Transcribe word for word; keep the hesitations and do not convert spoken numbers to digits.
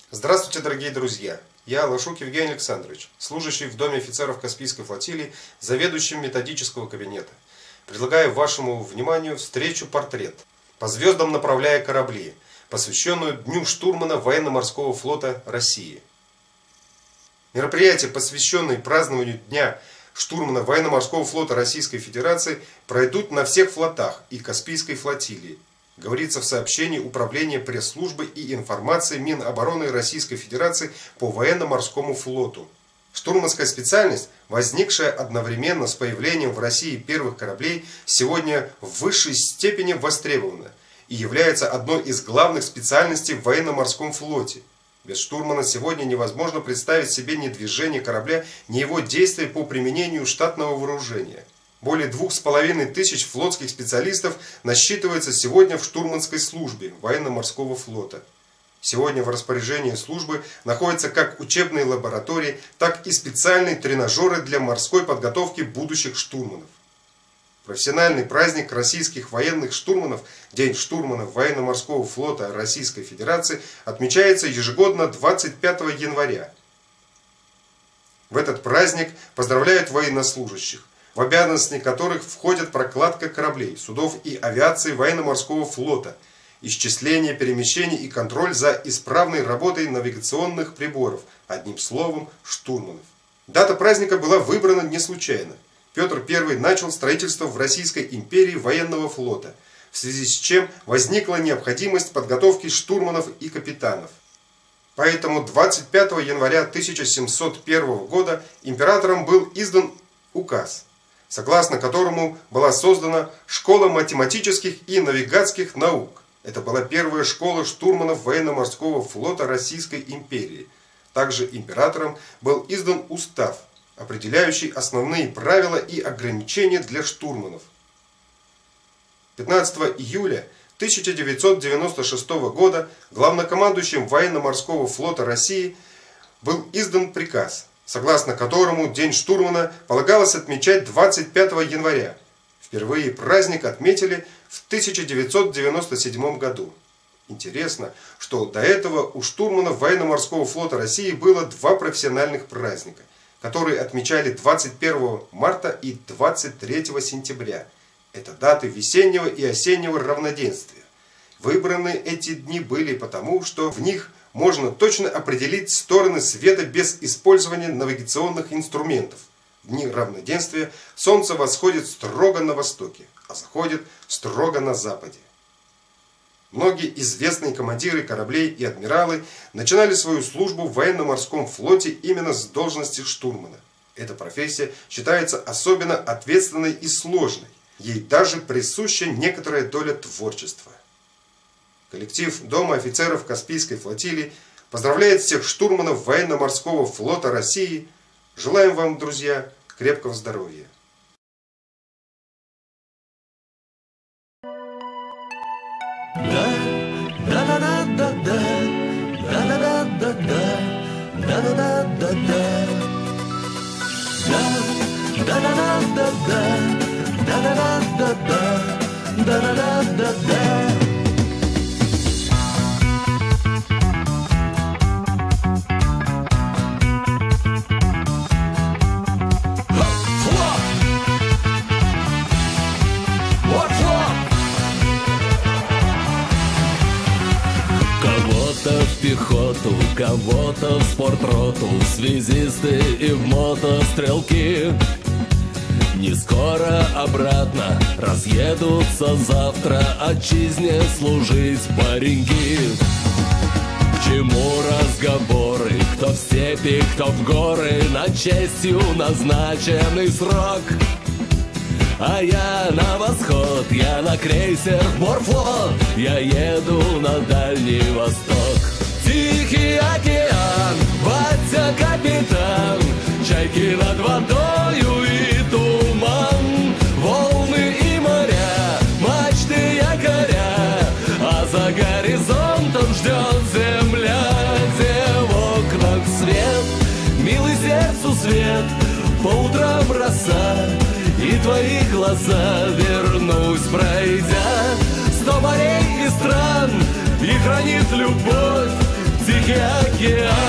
Здравствуйте, дорогие друзья! Я Лошук Евгений Александрович, служащий в Доме офицеров Каспийской флотилии, заведующим методического кабинета. Предлагаю вашему вниманию встречу-портрет «По звездам направляя корабли», посвященную Дню штурмана Военно-морского флота России. Мероприятия, посвященные празднованию Дня штурмана Военно-морского флота Российской Федерации, пройдут на всех флотах и Каспийской флотилии. Говорится в сообщении Управления пресс-службы и информации Минобороны Российской Федерации по военно-морскому флоту. Штурманская специальность, возникшая одновременно с появлением в России первых кораблей, сегодня в высшей степени востребована и является одной из главных специальностей в военно-морском флоте. Без штурмана сегодня невозможно представить себе ни движение корабля, ни его действия по применению штатного вооружения. Более двух с половиной тысяч флотских специалистов насчитывается сегодня в штурманской службе военно-морского флота. Сегодня в распоряжении службы находятся как учебные лаборатории, так и специальные тренажеры для морской подготовки будущих штурманов. Профессиональный праздник российских военных штурманов, День штурмана Военно-морского флота Российской Федерации, отмечается ежегодно двадцать пятого января. В этот праздник поздравляют военнослужащих, в обязанности которых входят прокладка кораблей, судов и авиации военно-морского флота, исчисление перемещений и контроль за исправной работой навигационных приборов, одним словом, штурманов. Дата праздника была выбрана не случайно. Петр Первый начал строительство в Российской империи военного флота, в связи с чем возникла необходимость подготовки штурманов и капитанов. Поэтому двадцать пятого января тысяча семьсот первого года императором был издан указ, согласно которому была создана Школа математических и навигатских наук. Это была первая школа штурманов военно-морского флота Российской империи. Также императором был издан устав, определяющий основные правила и ограничения для штурманов. пятнадцатого июля тысяча девятьсот девяносто шестого года главнокомандующим военно-морского флота России был издан приказ, согласно которому День штурмана полагалось отмечать двадцать пятого января. Впервые праздник отметили в тысяча девятьсот девяносто седьмом году. Интересно, что до этого у штурманов Военно-морского флота России было два профессиональных праздника, которые отмечали двадцать первого марта и двадцать третьего сентября. Это даты весеннего и осеннего равноденствия. Выбраны эти дни были потому, что в них можно точно определить стороны света без использования навигационных инструментов. В дни равноденствия солнце восходит строго на востоке, а заходит строго на западе. Многие известные командиры кораблей и адмиралы начинали свою службу в военно-морском флоте именно с должности штурмана. Эта профессия считается особенно ответственной и сложной. Ей даже присуща некоторая доля творчества. Коллектив Дома офицеров Каспийской флотилии поздравляет всех штурманов Военно-морского флота России. Желаем вам, друзья, крепкого здоровья. Кого-то в пехоту, кого-то в спортроту, в связисты и в мотострелки. Не скоро обратно разъедутся завтра отчизне служить пареньки. К чему разговоры, кто в степи, кто в горы, на честью назначенный срок. А я на восход, я на крейсер Морфлот, я еду на Дальний Восток. Тихий океан, батя капитан, чайки над водою и туман, волны и моря, мачты якоря, а за горизонтом ждет земля, где в окнах свет, милый сердцу свет, по утрам роса, и твои глаза вернусь, пройдя сто морей и стран, и хранит любовь тихий океан. океан.